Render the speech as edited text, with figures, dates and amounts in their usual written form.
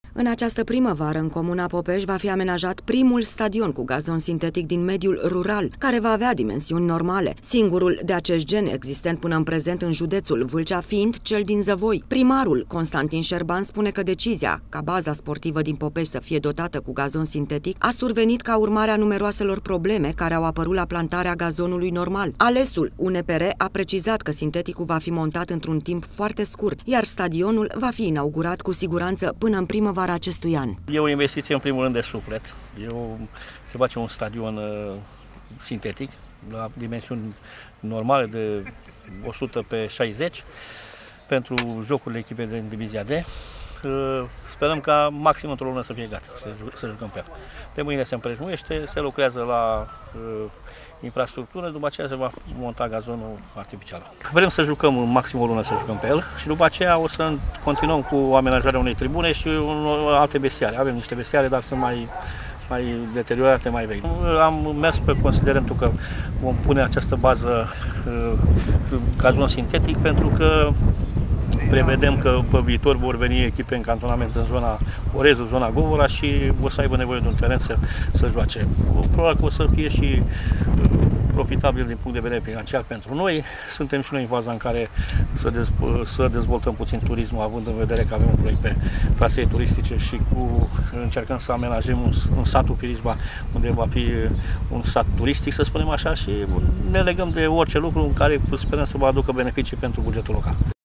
În această primăvară, în comuna Popeș, va fi amenajat primul stadion cu gazon sintetic din mediul rural, care va avea dimensiuni normale, singurul de acest gen existent până în prezent în județul Vâlcea fiind cel din Zăvoi. Primarul Constantin Șerban spune că decizia ca baza sportivă din Popeș să fie dotată cu gazon sintetic a survenit ca urmare a numeroaselor probleme care au apărut la plantarea gazonului normal. Alesul UNPR a precizat că sinteticul va fi montat într-un timp foarte scurt, iar stadionul va fi inaugurat cu siguranță până în primăvară acestui an. E o investiție în primul rând de suflet. Se face un stadion sintetic la dimensiuni normale de 100 pe 60 pentru jocurile echipei din Divizia D. Sperăm ca maxim într-o lună să fie gata, să jucăm pe el. De mâine se împrejmuiește, se lucrează la infrastructură, după aceea se va monta gazonul artificial. Vrem să jucăm în maxim o lună să jucăm pe el și după aceea o să continuăm cu amenajarea unei tribune și alte bestiare. Avem niște bestiare, dar sunt mai deteriorate, mai vechi. Am mers pe considerentul că vom pune această bază gazon sintetic pentru că prevedem că pe viitor vor veni echipe în cantonament în zona Orezul, zona Govora și o să aibă nevoie de un teren să joace. Probabil că o să fie și profitabil din punct de vedere financiar pentru noi. Suntem și noi în faza în care să dezvoltăm puțin turismul, având în vedere că avem un proiect pe trasee turistice și încercăm să amenajăm un satul Pirisba, unde va fi un sat turistic, să spunem așa, și ne legăm de orice lucru în care sperăm să vă aducă beneficii pentru bugetul local.